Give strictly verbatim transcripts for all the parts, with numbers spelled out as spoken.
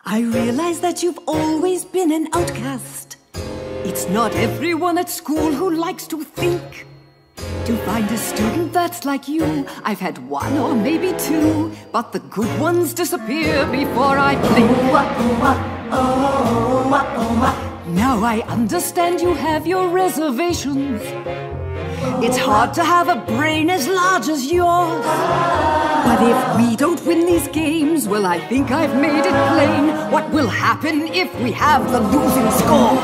I realize that you've always been an outcast. It's not everyone at school who likes to think. To find a student that's like you, I've had one or maybe two, but the good ones disappear before I blink. Now I understand you have your reservations. It's hard to have a brain as large as yours. But if we don't win these games, well, I think I've made it plain what will happen if we have the losing score.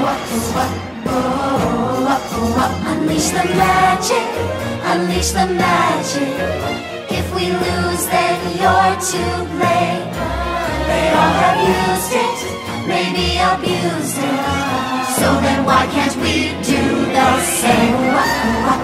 Unleash the magic, unleash the magic. If we lose, then you're to blame. They all have used it, maybe abused it. So then why can't we do the same?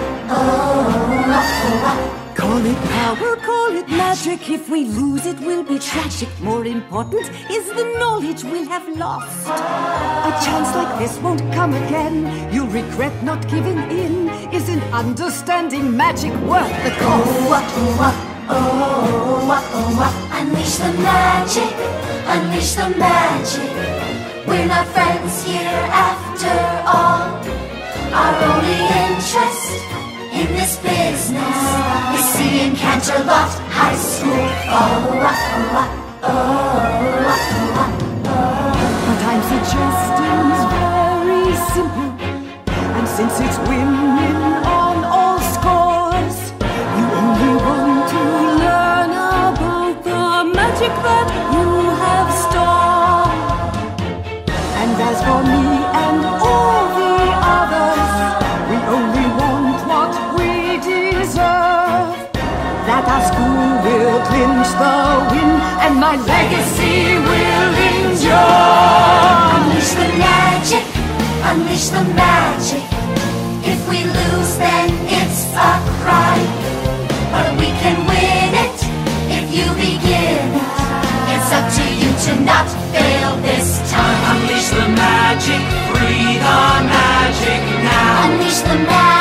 Call it power, call it magic. If we lose, it will be tragic. More important is the knowledge we'll have lost. A chance like this won't come again. You'll regret not giving in. Isn't understanding magic worth the cost? Unleash the magic, unleash the magic. We're not friends here after all. Our only interest in this business is seeing Canterlot High School fall. What I'm suggesting is very simple, and since it's win-win on all scores, you only want to learn about the magic that you have stored. And as for me and all the others, we only want what we deserve. That our school will clinch the win, and my legacy will endure. Unleash the magic, unleash the magic. If we lose, then it's a crime. But we can win it if you begin it. It's up to you to not fail this time. Unleash the magic, free the magic now. Unleash the magic.